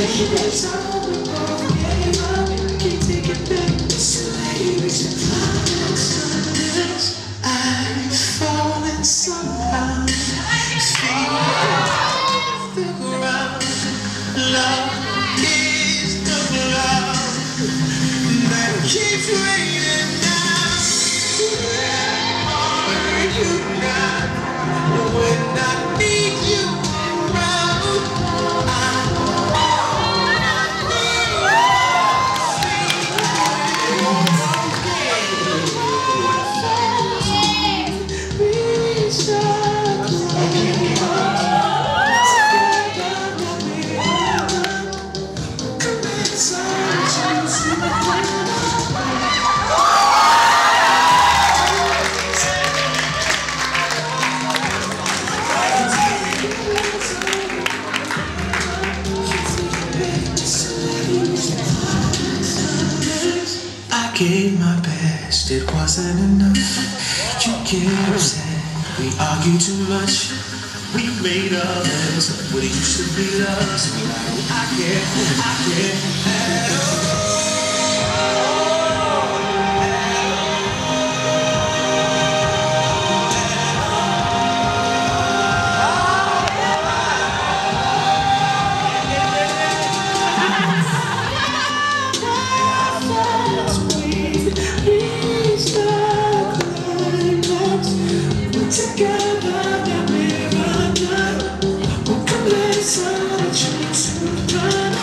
I've fallen somehow. The ground. Love is the love that keeps raining down. Where are you now? When I need you around, I gave my best, it wasn't enough. You get upset, we argue too much. We made others what it used to be us. I can't at all. Together that we're undone. We'll come let such to run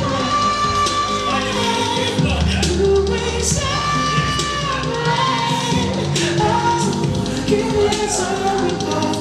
away. Oh, give us all we want.